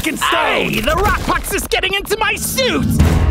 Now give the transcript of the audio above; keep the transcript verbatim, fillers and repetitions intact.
fucking stone! Hey, the rock puck's just getting into my suit!